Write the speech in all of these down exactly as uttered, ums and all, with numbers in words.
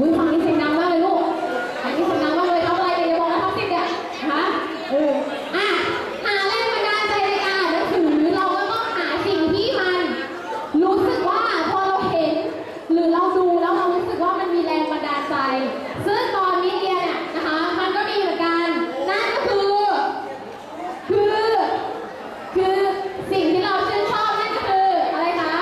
อุ้ยฝั่งนี้เสียงดังมากเลยลูกอันนี้เสียงดังมากเลยทำอะไรกันอย่าบอกนะท็อปสิบเนี่ยฮะเอออ่ะหาแรงบันดาลใจในการอ่านหนังสือเราก็ต้องหาสิ่งที่มันรู้สึกว่าพอเราเห็นหรือเราดูแล้วเรารู้สึกว่ามันมีแรงบันดาลใจซึ่งตอนนี้เรียนเนี่ยนะคะมันก็มีเหมือนกันนั่นก็คือคือคือสิ่งที่เราชื่นชอบนั่นก็คืออะไรคะ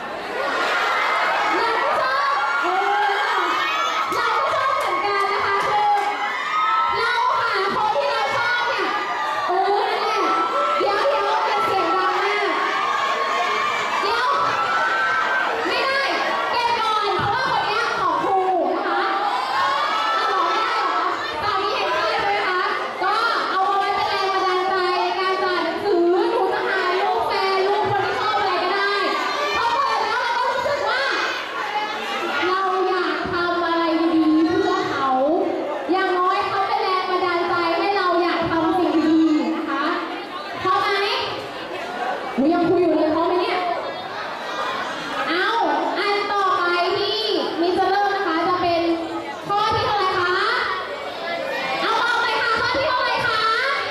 เราก็ชอบเออเราก็ชอบเหมือนกันนะคะคือเราหาคนที่เราชอบเนี่ยเออนั่นแหละเดี๋ยวเดี๋ยวจะเสียงดังมากเดี๋ยวไม่ได้เก็บก่อนเพราะว่าคนนี้ของครูนะคะเอาหรอไม่ได้หรอตอนนี้เห็นใช่ไหมคะก็เอาไว้เป็นแรงบันดาลใจในการอ่านหนังสือหนูจะหาลูกแฟนลูกคนที่ชอบอะไรก็ได้พอเปิดแล้วเราก็รู้สึกว่าเราอยากทำอะไรดีๆเพื่อเขาอย่างน้อยเขาเป็นแรงบันดาลใจให้เราอยากทำสิ่งดีๆนะคะพอไหมหนูยังคุยอยู่เลยพอไหมเนี่ยเอาอันต่อไปที่มีจะเริ่มนะคะจะเป็นข้อที่เท่าไหร่คะเอาต่อไปค่ะข้อที่เท่าไหร่คะ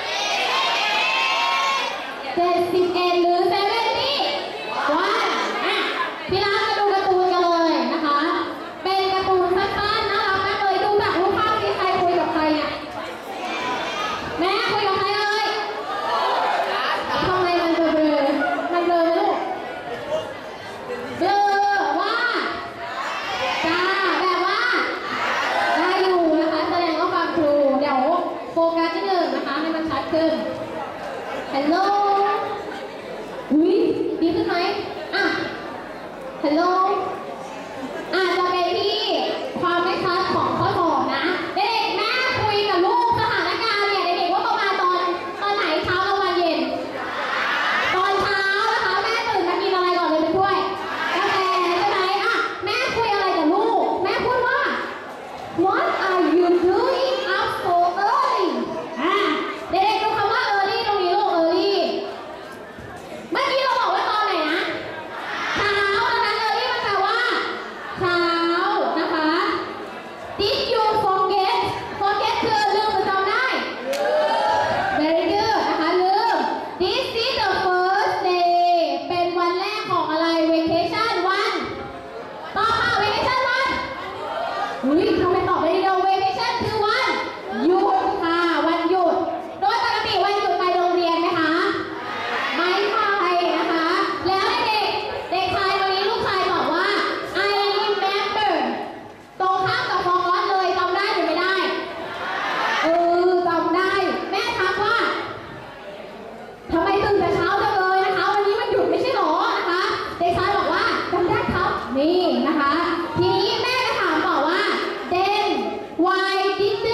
เจ็ดสิบเอ็ดหรือเซเว่นนี่วันอ่ะพี่รักมาดูการ์ตูนกันเลยนะคะเป็นการ์ตูนสั้นๆน่ารักมากเลยดูจากรูปภาพที่ใครคุยกับใครเนี่ยแม่คุยกับใครเอ่ยทำไมมันเบลอๆมันเบลอไหมลูกเบลอว่าจ้าแบบว่าได้อยู่นะคะแสดงว่าฟังครูเดี๋ยวโฟกัสที่หนึ่งนะคะให้มันชัดขึ้น ฮัลโหลอุ้ยดีขึ้นไหมอ่ะ ฮัลโหลอาจจะเป็นที่ความไม่ชัดของข้อสอบนะเด็กๆแม่คุยกับลูกสถานการณ์เนี่ยเด็กๆว่าประมาณตอนตอนไหนเช้ากลางวันเย็นตอนเช้านะคะแม่ตื่นมากินอะไรก่อนเลยเป็นถ้วยกาแฟใช่ไหมอ่ะแม่คุยอะไรกับลูกแม่พูดว่า What are you doing up so early อ่ะเด็กๆดูคำว่า early ตรงนี้ลูก early เมื่อกี้เราบอกว่าตอนไหนนะเช้าดังนั้น early มันแปลว่าเช้านะคะ Did you forget forget คือลืมหรือจำได้ Very good นะคะลืม This is the first day เป็นวันแรกของอะไร vacation วันต่อค่ะ vacation วันอุ้ยทำไมตอบได้ดีเดียว vacation คือวันหยุดค่ะวันหยุดโดยปกติวันหยุดไปโรงเรียนไหมคะไม่ไปนะคะ แล้วเด็กเด็กชายวันนี้ลูกชายบอกว่า I remember ตรงข้ามกับ forgot เลยจำได้หรือไม่ได้เออจำได้แม่ทักว่าทำไมตื่นแต่เช้าจังเลยนะคะวันนี้มันหยุดไม่ใช่หรอนะคะเด็กชายบอกว่าจำได้ครับนี่นะคะทีนี้แม่ก็ถามต่อว่า then why didn't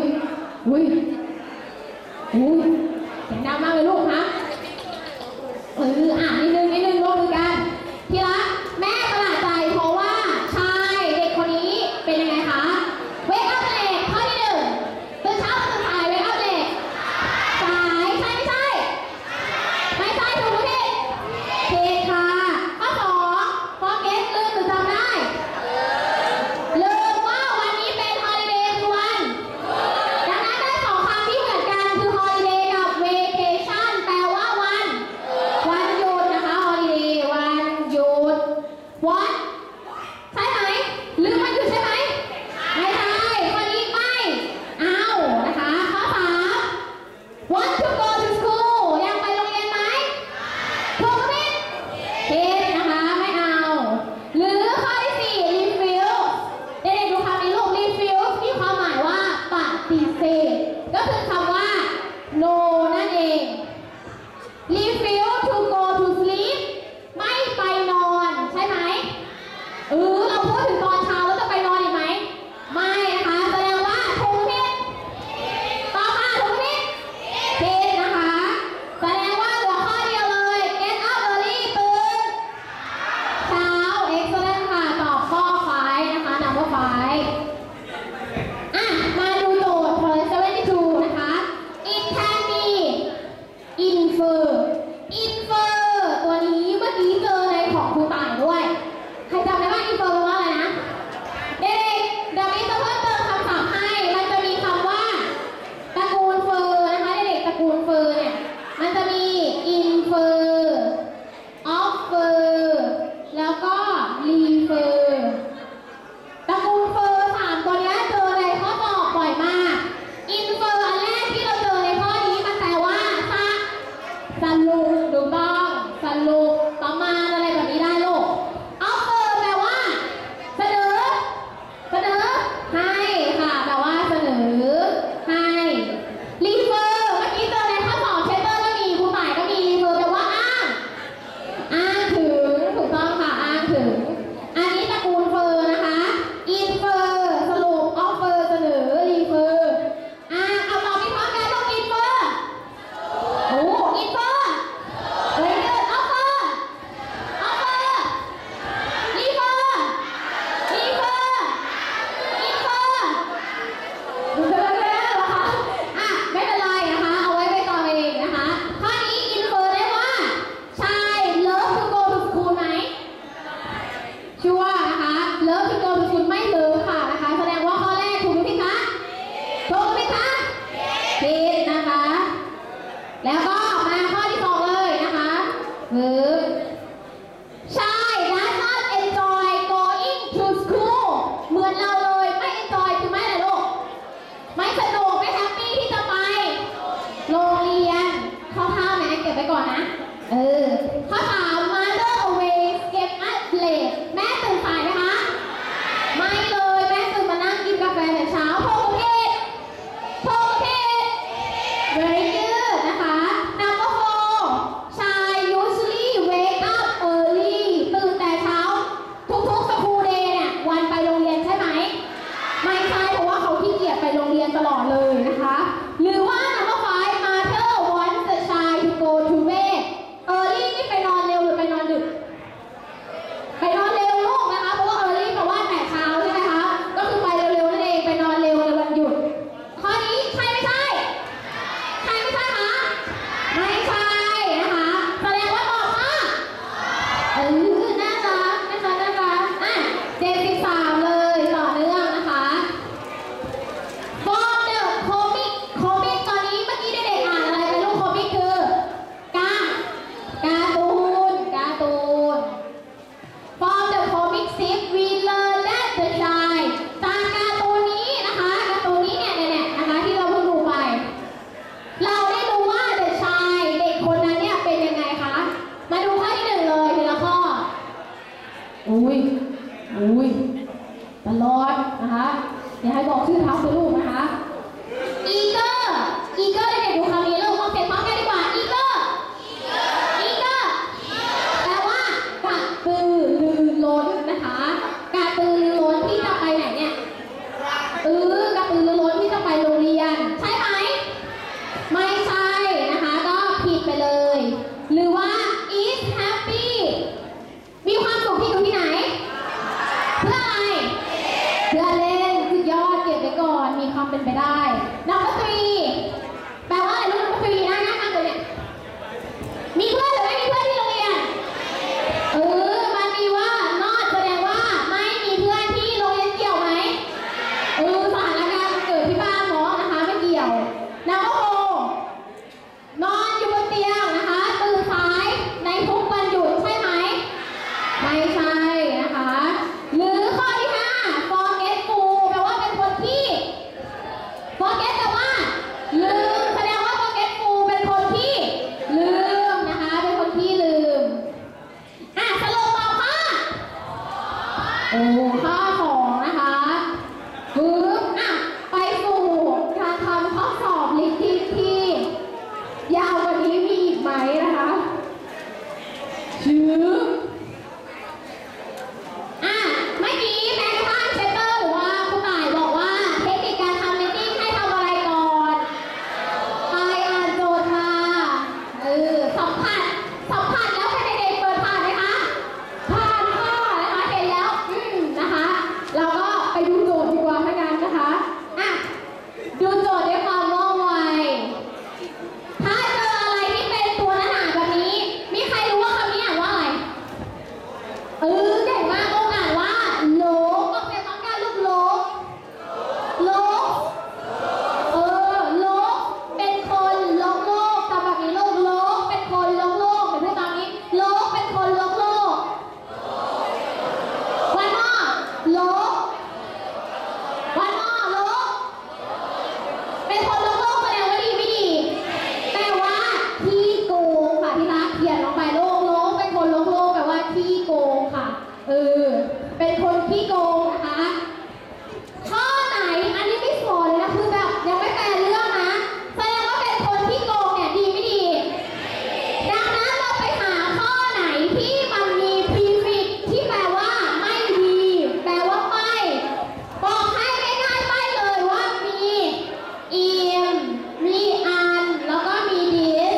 อุ้ยอุ้ยเสียงดังมากเลยลูกคะเอออ่ะนิดนึงนิดนึงร่วมมือกันที่รักแม่ประหลาดใจเพราะว่าชายเด็กคนนี้เป็นยังไงคะเวกอัพเลทข้อที่หนึ่งตื่นเช้าตื่นสายเวกอัพเลทสายใช่ไม่ใช่ไม่ใช่ถูกหรือผิดผิดค่ะข้อสองพอเก็ตลืมหรือจำได้ลืมว่าวันนี้เป็นฮอลิเดย์ทุกวันดังนั้นได้สองคำที่เหมือนกันคือฮอลิเดย์กับเวเคชั่นแปลว่าวันวันหยุดนะคะฮอลิเดย์วันหยุดวันใช่ไหมลืมวันหยุดใช่ไหมไม่ใช่ข้อนี้ไม่เอานะคะข้อสาม want to go to school ยังไปโรงเรียนไหมถูกไหมผิดนะคะไม่เอาหรือข้อที่สี่ refuse เด็กๆดูคำนี้ลูก refuse มีความหมายว่าปฏิเสธก็คือคำว่า no นั่นเอง refuse to go to sleep ไม่ไปนอนใช่ไหมเออเราพูดถึงตอนเช้าแล้วจะไปนอนอีกไหมไม่นะคะแสดงว่าถูกผิดต่อค่ะถูกผิดผิดนะคะแสดงว่าเหลือข้อเดียวเลย get up early ตื่นเช้า excellent ค่ะตอบข้อไฟนะคะ number five อ่ะมาดูโจทย์ point seventy-two นะคะ it can be infer infer ตัวนี้เมื่อกี้เจอในของครูต่ายด้วยใครจำได้ว่า infer แปลว่าอะไรนะเด็กๆเดี๋ยวมีจะเพิ่มเติมคำศัพท์ให้มันจะมีคำว่าตระกูลเฟอร์นะคะเด็กๆตระกูลเฟอร์เนี่ยมันจะมี infer offer แล้วก็ refer ตระกูลเฟอร์สามตัวนี้เจอในข้อสอบบ่อยมาก infer อันแรกที่เราเจอในข้อนี้มันแปลว่าสะสรุปถูกต้องสรุปประมาณอะไรแบบนี้ได้ลูก offer แปลว่าเสนอเสนอให้ค่ะแปลว่าเสนอให้ refer เมื่อกี้เจอในข้อสอบเชสเตอร์ก็มีครูต่ายก็มี refer แปลว่าอ้างอ้างถึงถูกต้องค่ะอ้างถึงอันนี้ตระกูลเฟอร์นะคะ infer สรุป offer เสนอ refer อ่ะเอาตอบไปพร้อมกันลูก infer โอ้ infer เฮ้ย offer offer refer refer infer ดูเร็วๆเหรอคะอ่ะไม่เป็นไรนะคะเอาไว้ไปต่อเองนะคะข้อนี้ infer ได้ว่าชาย love to go to school ไหมชัวร์นะคะ love to go to school ไม่ love ค่ะนะคะแสดงว่าข้อแรกถูกไหมพี่คะถูกไหมคะผิดนะคะ แล้วก็มาข้อที่สองเลยนะคะคือชาย does not enjoy going to school เหมือนเราเลยไม่ enjoy คือไม่อะไรลูกไม่สนุกไม่แฮปปี้ที่จะไปโรงเรียนข้อห้าแม่เก็บไว้ก่อนนะเออข้อสาม mother always get up late แม่ตื่นสายไหมคะไม่เลยแม่ตื่นมานั่งกินกาแฟแต่เช้าถูกผิดถูกผิด very good นะคะ number four ชาย usually wake up early ตื่นแต่เช้าทุกๆ school day เนี่ยวันไปโรงเรียนใช่ไหมไม่ใช่เพราะว่าเขาขี้เกียจไปโรงเรียนตลอดเลยนะคะหรือว่า number five mother wants the child to go to bed early ไปได้ number three แปลว่าอะไรลูก number three นะนะนะตัวเนี่ยมีเพื่อนหรือไม่มีเพื่อนที่โรงเรียนเออมันมีว่า not แสดงว่าไม่มีเพื่อนที่โรงเรียนเกี่ยวไหมเออสถานการณ์มันเกิดที่บ้านเนาะนะคะไม่เกี่ยว number four นอนอยู่บนเตียงนะคะตื่นสายในทุกวันหยุดใช่ไหมไม่ใช่นะคะหรือข้อที่ห้า forgetful แปลว่าเป็นคนที่ forget แปลว่าลืมแสดงว่า forgetful เป็นคนที่ลืมนะคะเป็นคนที่ลืมอ่ะสรุปตอบค่ะโอ้ข้อสองนะคะปึ๊บอ่ะไปสู่การทำข้อสอบลิขิตที่ยาวกว่านี้มีอีกไหมนะคะชื่ออ่ะเมื่อกี้แม้กระทั่งเชสเตอร์หรือว่าคุณต่ายบอกว่าเทคนิคการทำเมตติ้งให้ทำอะไรก่อนไปอ่านโจทย์ค่ะเออสัมผัสสัมผัสแล้วเป็นเด็กๆเปิดผ่านไหมคะผ่านค่ะนะคะเห็นแล้วอืมนะคะเราก็ไปดูโจทย์ดีกว่าให้กันนะคะอ่ะดูโจทย์ด้วยความว่องไวถ้าเจออะไรที่เป็นตัวหนาๆแบบนี้มีใครรู้ว่าคำนี้อ่านว่าอะไรเออเก่งมากลูกอ่านว่าโลกก็เป็นต้องการลูกโลกโลกเออโลกเป็นคนโลกโลกแต่แบบนี้ลูกโลกเป็นคนโลกโลกเดี๋ยวพูดตามนี้โลกเป็นคนโลกโลกวันนอโลกวันนอโลกเป็นคนโลกโลกแสดงว่าดีไม่ดีแปลว่าที่โกงค่ะที่รักเขียนลงไปโลกโลกเป็นคนโลกโลกแปลว่าที่โกงค่ะเออเป็นคนที่โกงนะคะข้อไหนอันนี้ไม่สอนเลยนะคือแบบยังไม่แปลเรื่องนะแสดงว่าเป็นคนที่โกงเนี่ยดีไม่ดีดังนั้นเราไปหาข้อไหนที่มันมี prefix ที่แปลว่าไม่ดีแปลว่าไม่บอกให้ง่ายๆไปเลยว่ามี im มี an แล้วก็มี this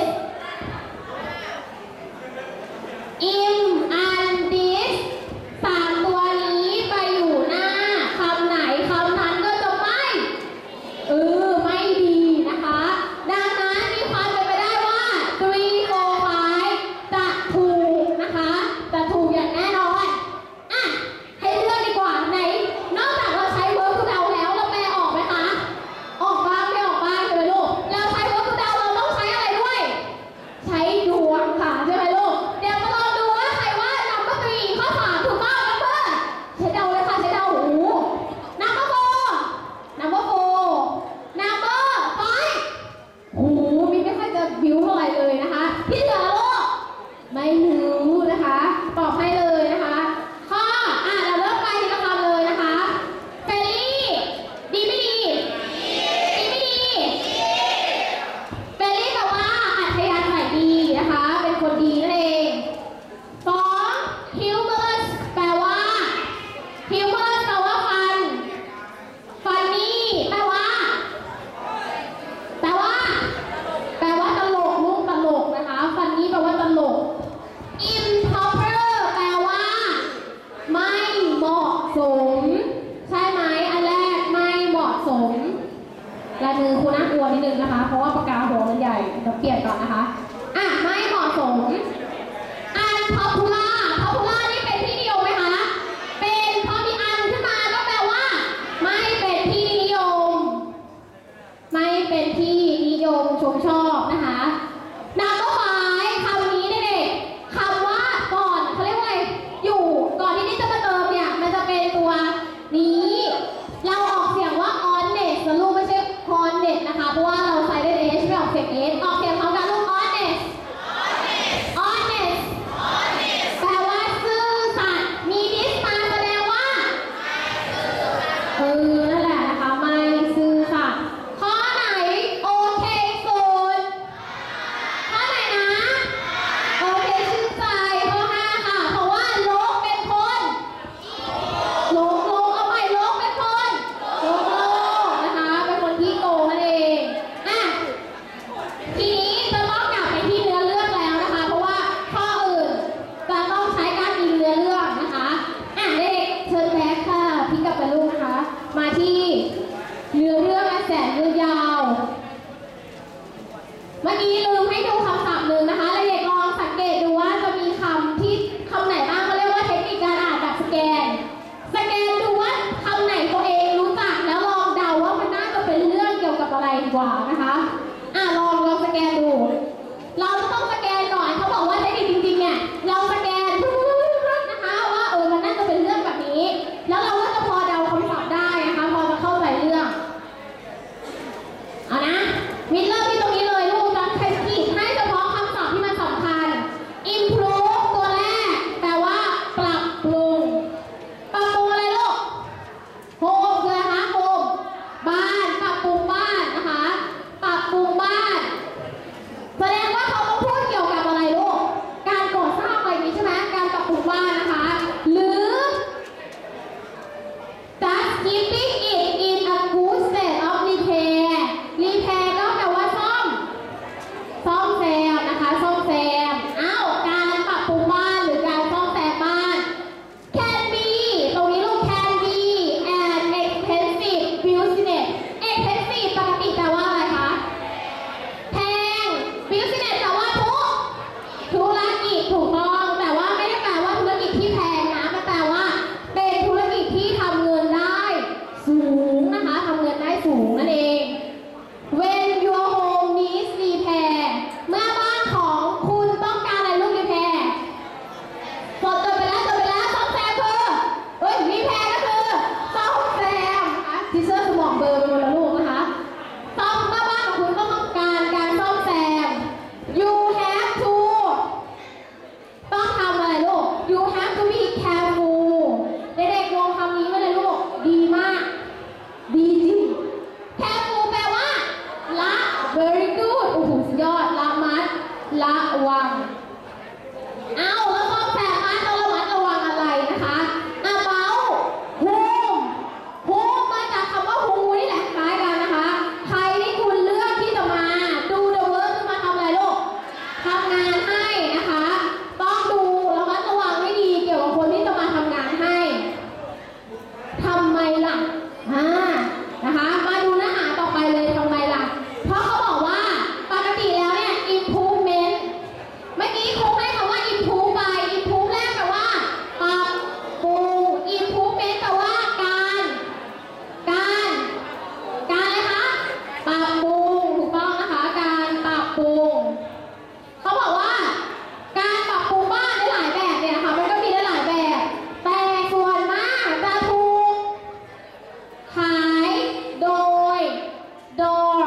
im an this สามตัวนี้ไปอยู่หน้าคำไหนคำนั้นก็จะไม่เออไม่ดีนะคะดังนั้นมีความเป็นไปได้ว่า three four five จะถูกนะคะจะถูกอย่างแน่นอนอ่ะให้เลือกดีกว่าไหนนอกจากเราใช้ verb to down แล้วเราแปลออกไหมคะออกบ้างไม่ออกบ้างใช่ไหมลูกเราใช้ verb to down เราต้องใช้อะไรด้วยใช้ดวงค่ะใช่ไหมลูกเดี๋ยวมาลองดูว่าใครว่า number three ข้อสามถูกต้อง number ใช้เดาเลยค่ะใช้เดาโอ้โห number four number four number five โอ้โหมีไม่ค่อยจะบิวเท่าไหร่เลยนะคะที่เหลือลูกไม่รู้นะคะตอบให้เลยนะคะข้ออ่ะเราเริ่มไปทีละคำเลยนะคะเฟรลี่ดีไม่ดีดีไม่ดีเฟรลี่แปลว่าอัธยาศัยดีนะคะเป็นคนดีนั่นเองสอง humorous แปลว่า humorous แปลว่าฟัน funny แปลว่าแปลว่าแปลว่าตลกลูกตลกนะคะ funny แปลว่าตลก improper แปลว่าไม่เหมาะสมใช่ไหมอันแรกไม่เหมาะสมลายมือครูน่ากลัวนิดนึงนะคะ เพราะว่าปากกาหัวมันใหญ่เดี๋ยวเปลี่ยนก่อนนะคะอ่ะไม่เหมาะสม unpopular popular นี่เป็นที่นิยมไหมคะเป็นพอมีอันขึ้นมาก็แปลว่าไม่เป็นที่นิยมไม่เป็นที่นิยมชมชอบนะคะนับต่อไปคำนี้เด็กๆคำว่าก่อนเขาเรียกว่าอะไรอยู่ก่อนที่นี่จะมาเติมเนี่ยมันจะเป็นตัวนี้เราออกเสียงว่า honest นะลูกไม่ใช่ honest นะคะเพราะว่าเราใส่ได้ h ไม่ออกเสียง s ออกเสียงพร้อมกันลูก honest honest อะไรดีกว่านะคะอ่ะลองลองสแกนดูเราต้องสแกนก่อนเขาบอกว่าเทคนิคจริงๆเนี่ยเราสแกนนะคะว่าเออมันน่าจะเป็นเรื่องแบบนี้แล้วเราก็จะพอเดาคำตอบได้นะคะพอจะเข้าใจเรื่องเอานะมิดเริ่มที่ตรงนี้เลยลูกจะใช้ขีดให้เฉพาะคำศัพท์ที่มันสำคัญ improve ตัวแรกแปลว่าปรับปรุงปรับปรุงอะไรลูก home คืออะไรคะ home บ้านปรับปรุงบ้านนะคะปรับปรุงบ้านแสดงว่าเขาต้องพูดเกี่ยวกับอะไรลูกการก่อสร้างอะไรนี้ใช่ไหมการปรับปรุงบ้านนะคะหรือ just keeping it in a good state of repair repair ก็แปลว่าซ่อมซ่อมแซมนะคะซ่อมแซมอ้าวการปรับปรุงบ้านหรือการซ่อมแซมบ้าน can be ตรงนี้ลูก can be an expensive business expensive ปกติแปลว่าอะไรคะแพง business แปลว่าทุกธุรกิจถูกต้องแต่ว่าไม่ได้แปลว่าธุรกิจที่แพงนะมันแปลว่าเป็นธุรกิจที่ทำเงินได้สูงนะคะทำเงินได้สูงนั่นเอง When your home needs repair เมื่อบ้านของคุณต้องการอะไรลูก repair จดจดไปแล้วจดไปแล้วซ่อมแซมคือเฮ้ย repair ก็คือซ่อมแซมนะคะทีเซอร์สมองเบลอร์ไปหมดแล้วลูกนะคะซ่อมเมื่อบ้านของคุณต้องการการซ่อมแซม you have to ต้องทำอะไรลูก you have to be careful เด็กๆลองคำนี้ไว้เลยลูกดีมากดีจริง careful แปลว่าละ very good โอ้โหสุดยอดละมัดละวังเอาแล้วซ่อมแซมบ้านต้องระมัดระวังอะไรนะคะ about home home มาจากคำว่า who นี่แหละคล้ายกันนะคะใครที่คุณเลือกที่จะมา do the work คือมาทำอะไรลูกทำงานให้นะคะต้องดูระมัดระวังให้ดีเกี่ยวกับคนที่จะมาทำงานให้ทำไมล่ะอ่านะคะมาดูเนื้อหาต่อไปเลยทำไมล่ะเพราะเขาบอกว่าปกติแล้วเนี่ย improvement เมื่อกี้ครูให้คำว่า improve ไป improve แรกแปลว่าปรับปรุง improvement แปลว่าการการการอะไรคะปรับปรุงถูกต้องนะคะการปรับปรุงเขาบอกว่าการปรับปรุงบ้านได้หลายแบบเนี่ยค่ะมันก็มีได้หลายแบบแต่ส่วนมากจะถูกขายโดย door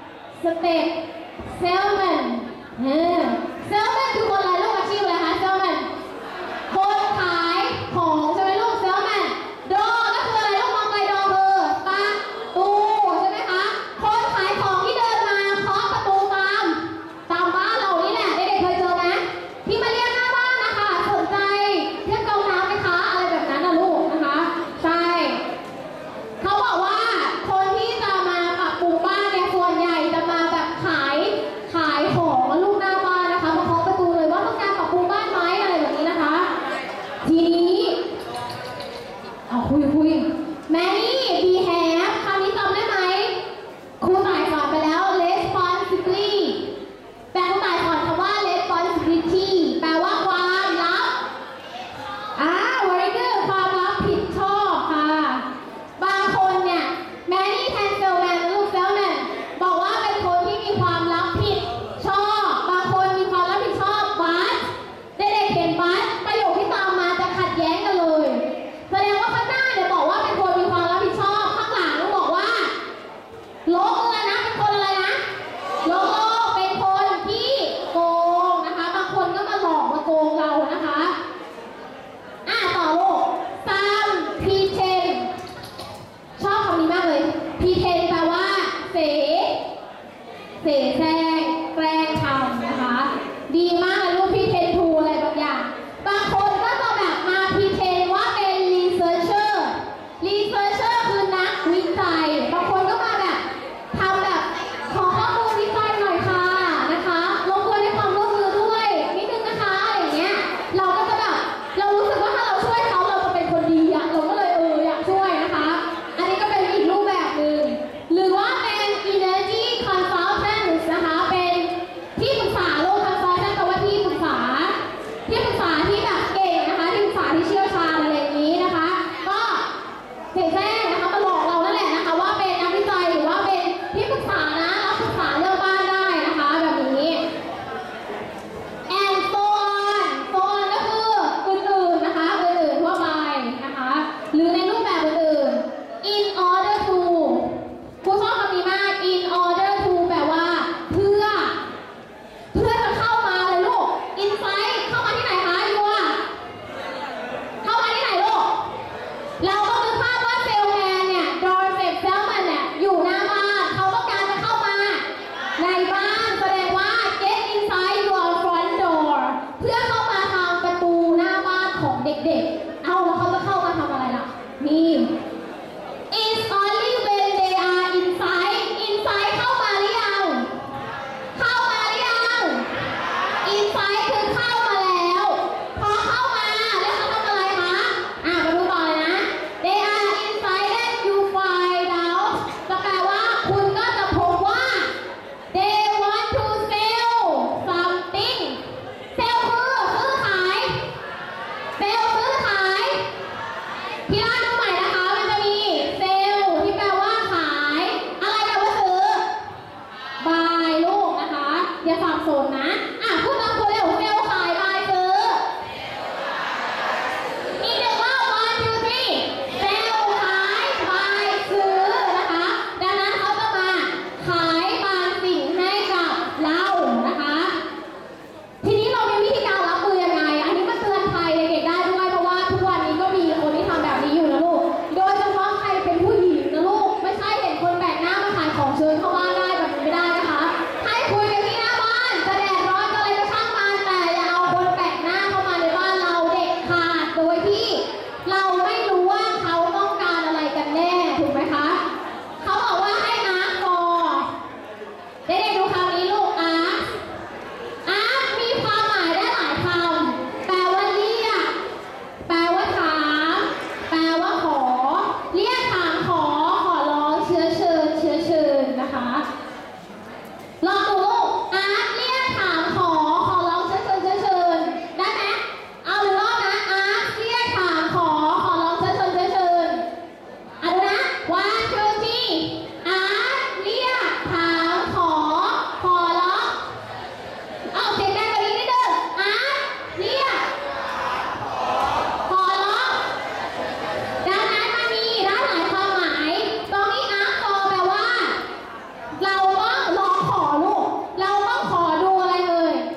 step salesman เออ salesman คือคนอะไรลูกอาชีพอะไรคะ salesman คนขายของใช่ไหมลูก salesman door ก็คืออะไรลูกมองไป door คือประตูใช่ไหมคะคนขายของที่เดินมาเคาะประตูตามตามบ้านเรานี่แหละเด็กๆเคยเจอไหมที่มาเรียกหน้าบ้านนะคะสนใจเรียกกองน้ำไหมคะอะไรแบบนั้นนะลูกนะคะใช่เขาบอกว่าคนที่จะมาปรับปรุงบ้านเนี่ยส่วนใหญ่จะมาแบบขายขายของลูกหน้าบ้านนะคะมาเคาะประตูเลยว่าต้องการปรับปรุงบ้านไหมอะไรแบบนี้นะคะทีนี้เอาคุยคุยแมรี่บีแฮปคำนี้จำได้ไหมครูต่ายสอนไปแล้ว responsibility แต่ครูต่ายสอนคำว่า responsibility แปลว่าความรับอ่า very good ความรับผิดชอบค่ะบางคนเนี่ยแมรี่แทนเซลแมนลูกเซลแมนบอกว่าเป็นคนที่มีความรับผิดชอบบางคนมีความรับผิดชอบบัสเด็กๆเห็นบัสประโยคที่ตามมาจะขัดแย้งกันเลยแสดงว่าข้างหน้าเนี่ยบอกว่าเป็นคนมีความรับผิดชอบข้างหลังบอกว่าโลกอะไรนะเป็นคนอะไรนะโลกเป็นคนที่โกงนะคะบางคนก็มาหลอกมาโกงเรานะคะอ่ะต่อลูก some pretend ชอบคำนี้มากเลย pretend แปลว่าเสเสแสร้งแกล้งทำนะคะดีมากเลยลูก pretend to อะไรบางอย่างบางคนก็จะแบบมา pretend ว่าเป็น researcher researcher คือนักวิจัยบางคนก็มาแบบทำแบบขอข้อมูลวิจัยหน่อยค่ะนะคะรบกวนให้ความร่วมมือด้วยนิดนึงนะคะอะไรอย่างเงี้ยเราก็จะแบบเรารู้สึกว่าถ้าเราช่วยเขาเราจะเป็นคนดีอะเราก็เลยเอออยากช่วยนะคะอันนี้ก็เป็นอีกรูปแบบหนึ่งหรือว่าเป็น energy consultant นะคะสนนะอ่ะพูดตามตัวเร็วเซลล์ขายบายซื้ออีกหนึ่งรอบ one two three เซลล์ขายบายซื้อนะคะดังนั้นเขาจะมาขายบางสิ่งให้กับเรานะคะทีนี้เรามีวิธีการรับมือยังไงอันนี้มาเตือนภัยเด็กๆได้ด้วยเพราะว่าทุกวันนี้ก็มีคนที่ทำแบบนี้อยู่นะลูกโดยเฉพาะใครเป็นผู้หญิงนะลูกไม่ใช่เห็นคนแปลกหน้ามาขายของเชิญเข้าบ้านได้แบบนี้ไม่ได้นะคะให้คุยกันที่หน้าบ้านจะแดดร้อนจะอะไรก็ช่างมันแต่อย่าเอาคนแปลกหน้าเข้ามาในบ้านเราเด็ดขาดโดยที่เราไม่รู้ว่าเขาต้องการอะไรกันแน่ถูกไหมคะเขาบอกว่าให้อาร์ตฟอร์เด็กๆดูคำนี้ลูกอาร์ตอาร์ตมีความหมายได้หลายคำแปลว่าเรียกแปลว่าถามแปลว่าขอเรียกถามขอขอร้องเชื้อเชิญเชื้อเชิญนะคะลองดูลูกอาร์ตเรียกถามขอขอร้องเชื้อเชิญเชื้อเชิญได้ไหมเอาหรือรอบนะอาร์ตเรียกถามขอขอร้องเชื้อเชิญเชื้อเชิญอ่ะดูนะ one two three อาร์ตเรียกถามขอขอร้องเอาเสียงดังกว่านี้นิดนึงอาร์ตเรียกขอร้องดังนั้นมันมีได้หลายความหมายตรงนี้อาร์ตฟอร์แปลว่า เราต้องร้องขอลูกเราต้องขอดูอะไรเลย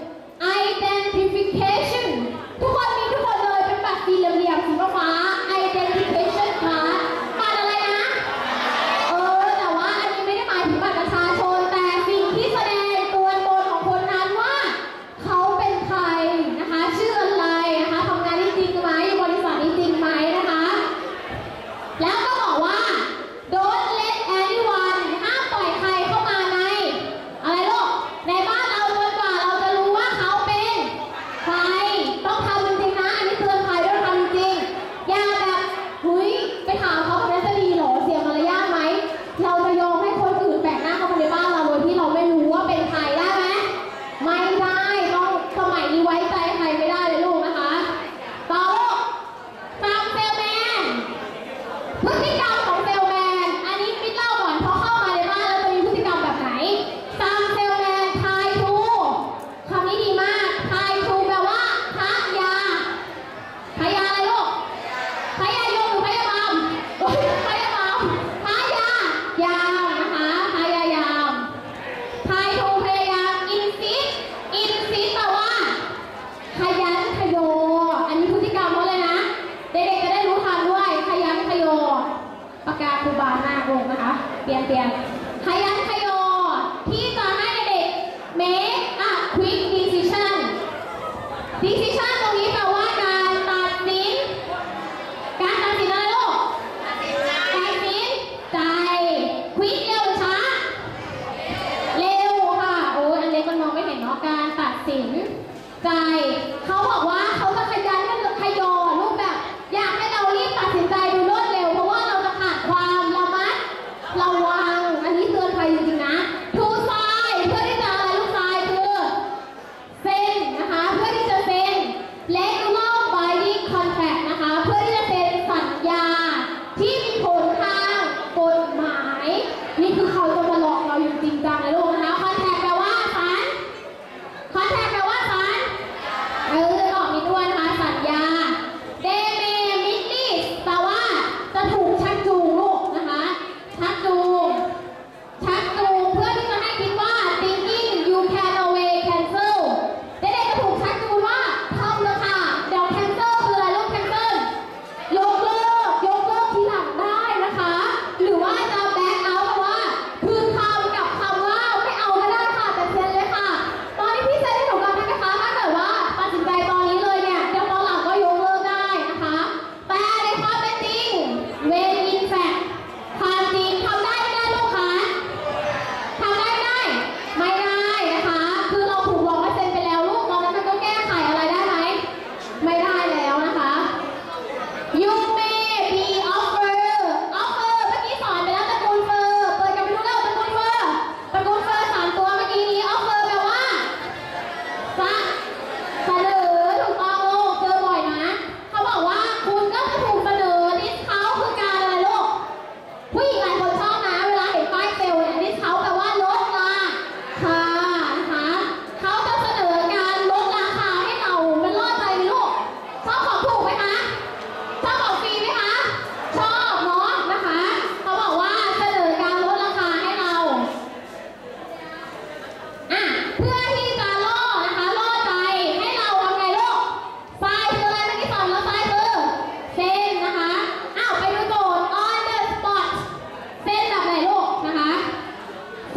identification ทุกคนมีทุกคนเลยเป็นบัตรสี่เหลี่ยมๆสีฟ้า identification card บัตรอะไรนะ เออแต่ว่าอันนี้ไม่ได้หมายถึงบัตรประชาชนแต่สิ่งที่แสดงตัวตนของคนนั้นว่าเขาเป็นใครนะคะชื่ออะไรนะคะทำงานนี้จริงไหมบริษัทนี้จริงไหมนะคะ แล้วก็บอกว่า don't let anyone ห้ามปล่อยใครเข้ามาในอะไรลูกในบ้านเราจนกว่าเราจะรู้ว่าเขาเป็นใครต้องทำจริงๆนะอันนี้เตือนภัยด้วยทำจริงๆอย่าแบบเฮ้ยไปถามเขาแบบนั้นจะดีเหรอเสียมารยาทไหมเราจะยอมให้คนอื่นแปลกหน้าเข้ามาในบ้านเราโดยที่เราไม่รู้ว่าเป็นใครได้ไหมไม่ได้ต้องสมัยนี้ไว้ใจใครไม่ได้เลยลูกนะคะต่อลูกตามเซลแมน พฤติกรรมของเซลแมน อันนี้มิดเล่าก่อนพอเข้ามาในบ้านแล้วจะมีพฤติกรรมแบบไหนตามเซลแมนทายทูคำนี้ดีมากทายทูแปลว่าทายาทายาอะไรลูกทายายงหรือทายาบามโอ้ยทายาบามทายายามนะคะทายายามทายทูพยายามอินซิสอินซิสแปลว่าขยันขยออันนี้พฤติกรรมเขาเลยนะเด็กๆจะได้รู้ทันด้วยขยันขยอปากกาครูบาหน้าลงนะคะเปลี่ยนเปลี่ยนขยันขยอที่จะให้เด็ก make a quick decision decision ตรงนี้แปลว่าการตัดสินการตัดสินอะไรลูกตัดสินใจ quick เร็วหรือช้าเร็วค่ะโอ้ยอันเล็กมันมองไม่เห็นเนาะการตัดสินใจเขาบอกว่าเขาจะขยันขยอรูปแบบอยากให้เรารีบตัดสินใจโดยรวดเร็วเพราะว่าเราจะขาดความระมัดระวังอันนี้เตือนภัยจริงๆนะทูไซน์เพื่อที่จะอะไรลูกไซน์คือเซ็นนะคะเพื่อที่จะเซ็น legal binding contract นะคะเพื่อที่จะเซ็นสัญญาที่มีผลทางกฎหมายนี่คือเขาจะมาหลอกเราอย่างจริงจังเลยลูกนะคะ contract แปลว่าศาล contract แปลว่าศาลเออจะบอกนิดด้วย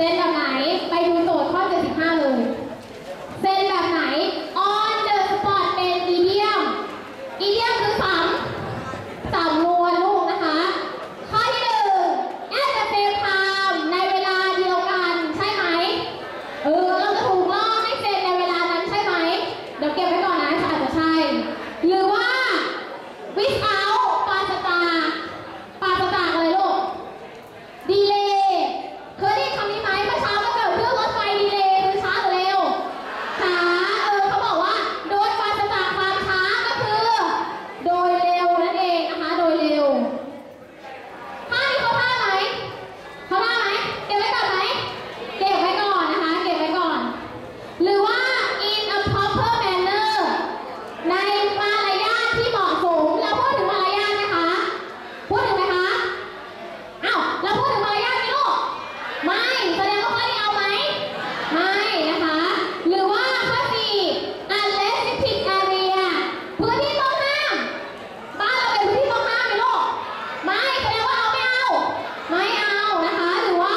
นแบบไหนไปดูโจทย์ข้อเจ็ดสิบห้าเลยเซนแบบไหน on the spot เป็น idiom idiom คือสำสำนวนลูกนะคะข้อที่หนึ่ง at the same time ในเวลาเดียวกันใช่ไหมเออเราจะถูกล่อให้เซนในเวลานั้นใช่ไหมเดี๋ยวเก็บไว้ก่อนนะอาจจะใช่หรือว่า without ปราศจากปราศจากอะไรลูก delay เคยได้ยินคำนี้ไหมเมื่อเช้าก็เกิดเรื่องรถไฟ delay คือช้าหรือเร็วช้าเออเขาบอกว่าโดยปราศจากความช้าก็คือโดยเร็วนั่นเองนะคะโดยเร็วท่านี้เขาท่าไหมเขาท่าไหมเก็บไว้ก่อนไหมเก็บไว้ก่อนนะคะเก็บไว้ก่อนหรือว่า in a proper manner ในมารยาทที่เหมาะสมเราพูดถึงมารยาทไหมคะพูดถึงไหมคะอ้าวเราพูดถึงมารยาทไหมลูกไม่แสดงว่าข้อนี้เอาไหมไม่นะคะหรือว่าข้อสี่ unrestricted area พื้นที่ต้องห้ามบ้านเราเป็นพื้นที่ต้องห้ามไหมลูกไม่แสดงว่าเอาไม่เอาไม่เอานะคะหรือว่า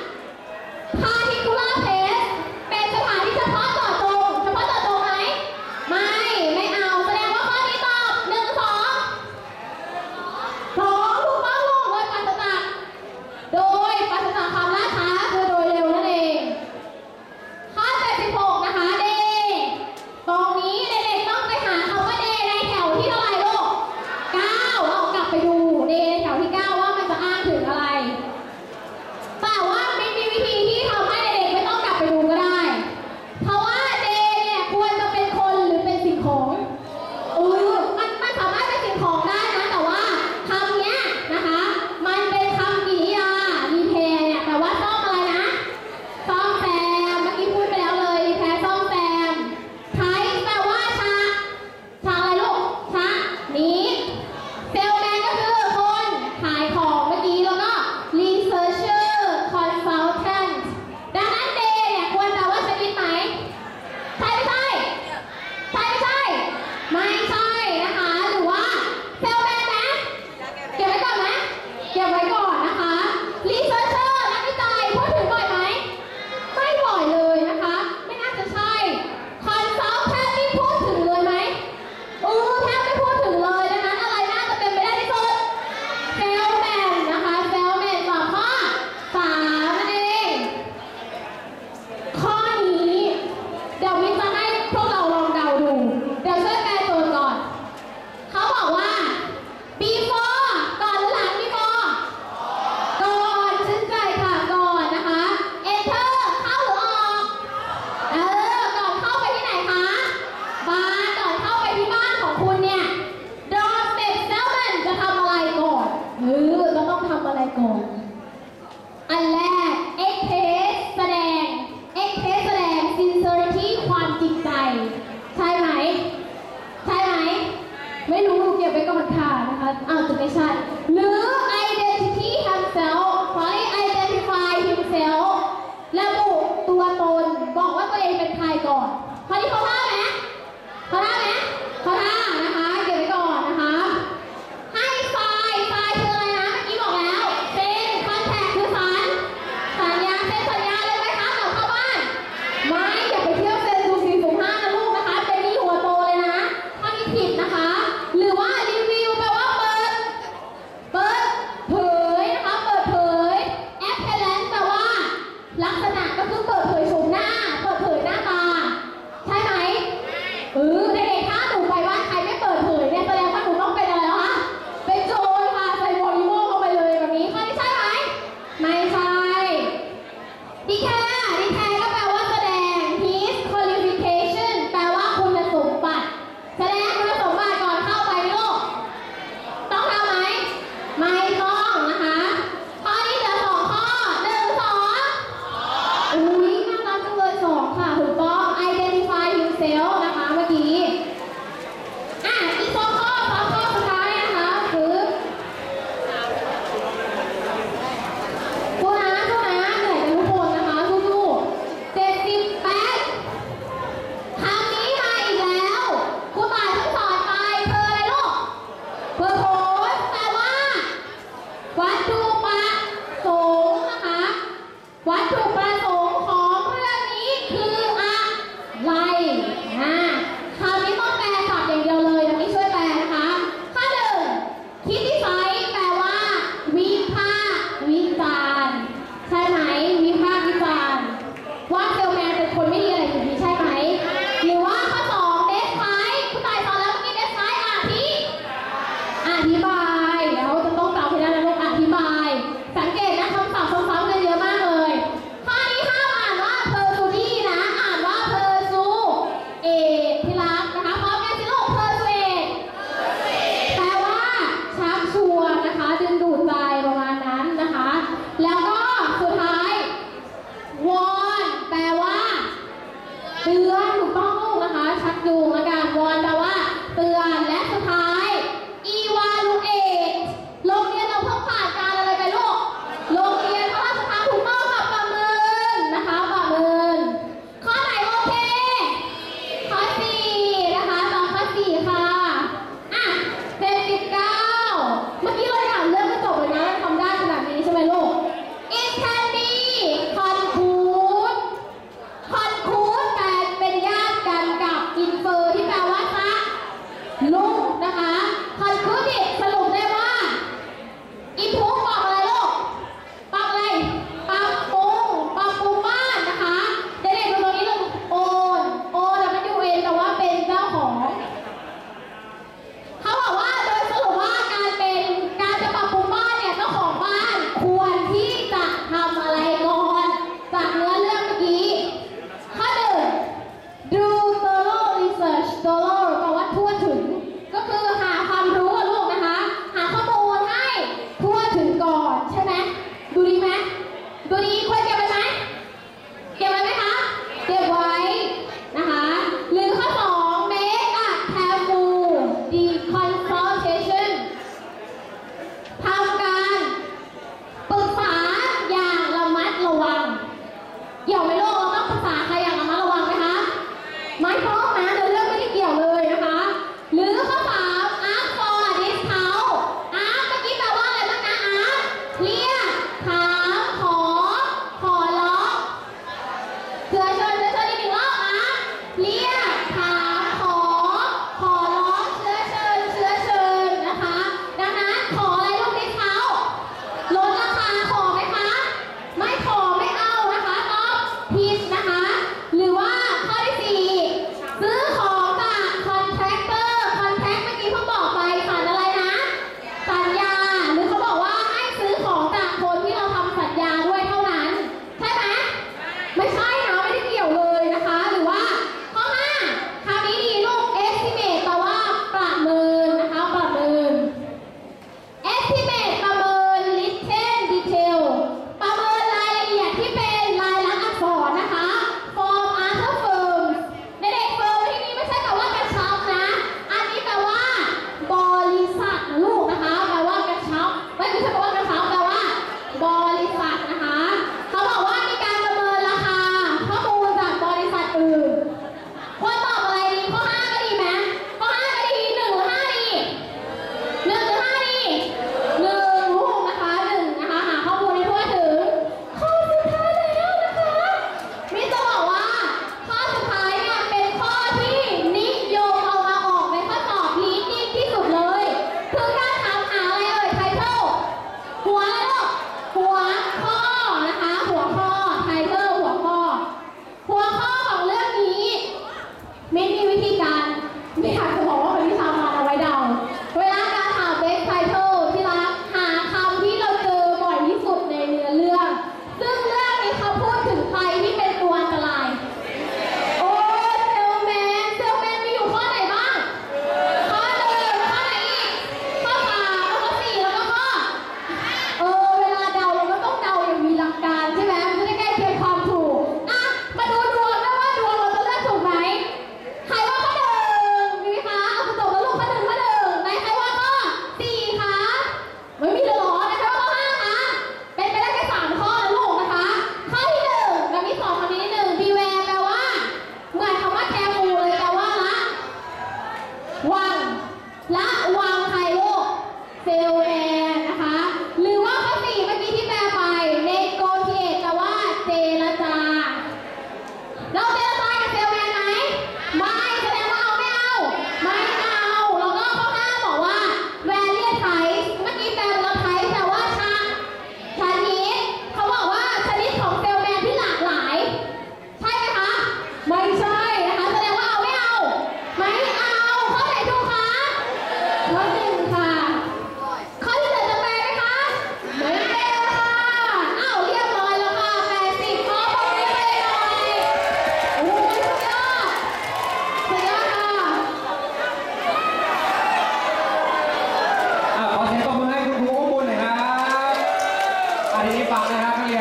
particular place เป็นสถานที่เฉพาะเจาะจงเฉพาะเจาะจงไหมไม่ไม่เอาแสดงว่าข้อนี้ตอบหนึ่งสองสองถูกต้องลูกโดยปราศจากโดยปราศจากความล่าช้าคือโดยเร็วนั่นเองข้อเจ็ดสิบหกนะคะเดตรงนี้เด็กๆต้องไปหาคำว่าเดในแถวที่เท่าไหร่ลูกเก้าเอากลับไปดูเดในแถวที่เก้าว่ามันจะอ้างถึงอะไรแต่ว่ามันมีวิธีที่ทำให้เด็กๆไม่ต้องกลับไปดูก็ได้ เพราะว่าเดเนี่ยควรจะเป็นคนหรือเป็นสิ่งของเออมันมันสามารถเป็นสิ่งของได้นะแต่ว่าคำเนี้ยนะคะมันเป็นคำกริยารีเพย์เนี่ยแต่ว่าต้องอะไรนะซ่อมแซมเมื่อกี้พูดไปแล้วเลยรีเพย์ซ่อมแซมใช้แปลว่าชาชาอะไรลูกชานี้เซลแมนก็คือคนขายของเมื่อกี้แล้วก็ researcher consultant ดังนั้นเดเนี่ยควรแปลว่าชนิดไหมใช่ไม่ใช่ใช่ไม่ใช่ไม่ใช่นะคะหรือว่าเซลแมนนะเก็บไว้ก่อนไหมเก็บไว้ก่อนนะคะ researcher นักวิจัยพูดถึงบ่อยไหมไม่บ่อยเลยนะคะไม่น่าจะใช่ consultant นี่พูดถึงเลยไหมเออแทบไม่พูดถึงเลยดังนั้นอะไรน่าจะเป็นไปได้ที่สุดเซลแมนนะคะเซลแมนตอบข้อสามนั่นเองข้อนี้เดี๋ยววิจะให้พวกเราลองเดาดูเดี๋ยวช่วยแปลโจทย์ก่อนเขาบอกว่า before ก่อนหรือหลัง before ก่อนชื่นใจค่ะก่อนนะคะ enter เข้าหรือออกเออก่อนเข้าไปที่ไหนคะบ้านก่อนเข้าไปที่บ้านของคุณเนี่ย door step seven จะทำอะไรก่อนเออจะต้องทำอะไรก่อนอันแรก express แสดง express แสดง sincerity ความจริงใจใช่ไหมใช่ไหมไม่รู้เก็บไว้ก่อนค่ะนะคะอ้าวจะไม่ใช่หรือ identity himself ขอให้ identify himself ระบุตัวตนบอกว่าตัวเองเป็นใครก่อนข้อนี้เขาท่าไหมเขาท่าไหมเขาท่านะคะเก็บไว้ก่อนนะคะให้ทรายทรายคืออะไรนะเมื่อกี้บอกแล้วเซ็นคอนแทคคือสัญสัญญาเซ็นสัญญาเลยไหมคะก่อนเข้าบ้านไม่อย่าไปเที่ยวเซ็นสูงสี่สูงห้านะลูกนะคะเป็นนี่หัวโตเลยนะข้อนี้ผิดนะคะหรือว่ารีวิวแปลว่าเปิดเปิดเผยนะคะเปิดเผย appearance แปลว่าลักษณะก็คือเปิดเผยโฉมหน้าเปิดเผยหน้าตาใช่ไหมเออเด็กๆถ้าหนูไปบ้านใครไม่เปิดเผยเนี่ยแสดงว่าหนูต้องเป็นอะไรแล้วคะเป็นโจรค่ะใส่หมวกอีโม่เข้าไปเลยแบบนี้ข้อนี้ใช่ไหมไม่ใช่ดีแค่ดีแค่ก็แปลว่าแสดง his qualification แปลว่าคุณสมบัติแสดงคุณสมบัติก่อนเข้าไปไหมลูกต้องทำไหมไม่ต้องนะคะข้อนี้เหลือสองข้อหนึ่งสองอุ้ยน่ารักจังเตือนถูกต้องลูกนะคะชักจูงและการวอนแปลว่าเตือนและสุดท้าย evaluate โรงเรียนเราเพิ่งผ่านการอะไรไปลูกโรงเรียนพระราชทานถูกต้องกับประเมินนะคะประเมินข้อไหนโอเคข้อสี่นะคะตอบข้อสี่ค่ะอ่ะเจ็ดสิบเก้าเมื่อกี้เราอ่านเรื่องก็จบเลยนะทำได้ขนาดนี้ใช่ไหมลูก it can be conclude conclude แปลเป็นญาติกันกับ infer ที่แปลว่าซะลูกนะคะ conclude สรุปได้ว่า improve บอกอะไรลูกปรับอะไรปรับปรุงปรับปรุงบ้านนะคะเด็กๆดูตรงนี้ลูก own own แล้วมันอยู่เองแต่ว่าเป็นเจ้าของเขาบอกว่าโดยสรุปว่าการเป็นการจะปรับปรุงบ้านเนี่ยเจ้าของบ้านควรที่จะทำอะไรก่อนจากเนื้อเรื่องเมื่อกี้ข้อหนึ่ง do thorough research thorough แปลว่าทั่วถึงก็คือหาความรู้กับลูกนะคะหาข้อมูลให้ทั่วถึงก่อนใช่ไหมดูดีไหมดูดีควรเก็บไว้ไหมเก็บไว้ไหมคะเก็บไว้นะคะหรือข้อสอง make a careful the consultation ทำการปรึกษาอย่างระมัดระวังเกี่ยวไหมลูกเราต้องปรึกษาใครอย่างระมัดระวังไหมคะไม่ต้องนะเดี๋ยวเรื่องไม่ได้เกี่ยวเลยนะคะหรือข้อสาม ask for a discount ask เมื่อกี้แปลว่าอะไรบ้างนะ ask เรียกถามขอขอร้องเชิญเชิญเชิญเชิญอีกหนึ่งรอบนะเรียกถามขอขอร้องเชื้อเชิญเชื้อเชิญนะคะดังนั้นขออะไรลูกดิเขาลดราคาขอไหมคะไม่ขอไม่เอานะคะตอบผิดนะคะหรือว่าข้อที่สี่ซื้อของจาก contractor contract เมื่อกี้เพิ่งบอกไปสัญอะไรนะสัญญาหรือเขาบอกว่าให้ซื้อของจากคนที่เราทำสัญญาด้วยเท่านั้นใช่ไหมไม่ใช่